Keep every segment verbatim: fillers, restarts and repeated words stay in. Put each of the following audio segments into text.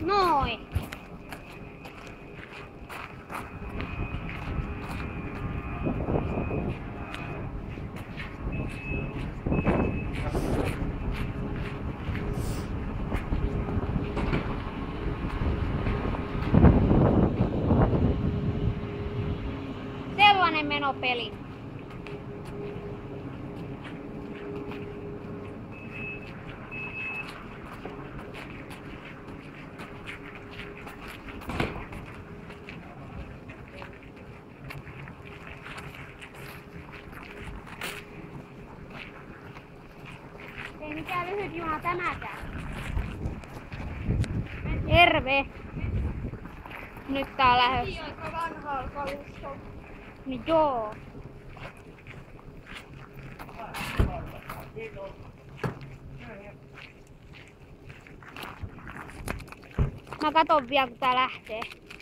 Noin. Sellainen menopeli. Ei mikään lyhyt juna tämäkään. Terve. Nyt tää on lähdössä. Aika vanhaa kalustoa. Niin joo. Mä katon vielä kun tää lähtee.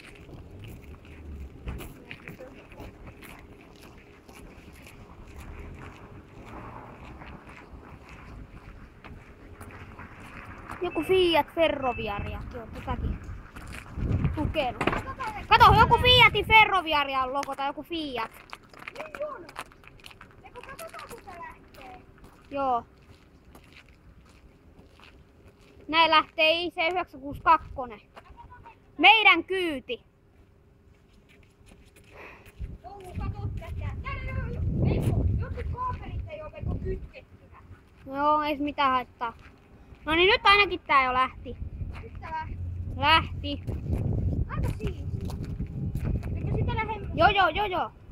Joku Fiat Ferroviariakin on tätäkin tukenut. Kato, joku Fiatin Ferroviarian logo tai joku Fiat. Niin on. Eikö katsotaan kun se lähtee? Joo. Näin lähtee I C yhdeksän kuusi kaksi. Meidän kyyti. Joo, kato tätä. Täällä joo, joo. Eikö, jotkut kaapelit ei oo meikö kytkettynä. Joo, ei se mitään haittaa. No niin, nyt ainakin tää jo lähti. Nyt tää lähtee. Lähti. Aika siisti. Eikö sitä lähemmä? Joo, joo, joo, joo.